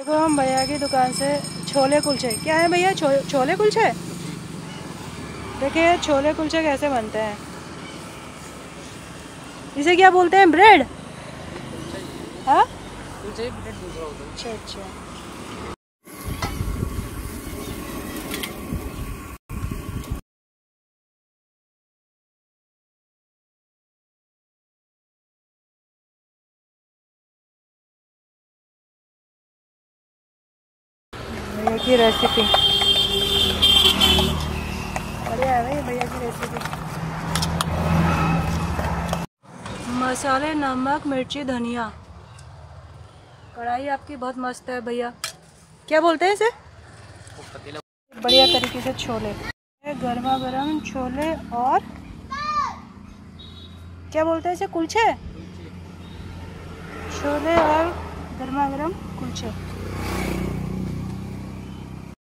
देखो हम भैया की दुकान से छोले कुलचे, क्या है भैया, छोले कुलचे। देखिए छोले कुलचे कैसे बनते हैं। इसे क्या बोलते हैं, ब्रेड? हाँ कुलचे ब्रेड दूसरा होता है। अच्छा अच्छा। भैया की रेसिपी बढ़िया है भाई, भैया की रेसिपी। मसाले, नमक, मिर्ची, धनिया। कढ़ाई आपकी बहुत मस्त है भैया। क्या बोलते हैं इसे? बढ़िया तरीके से छोले, गर्मा गर्म छोले। और क्या बोलते हैं इसे, कुलचे। छोले और गर्मा गर्म कुलचे।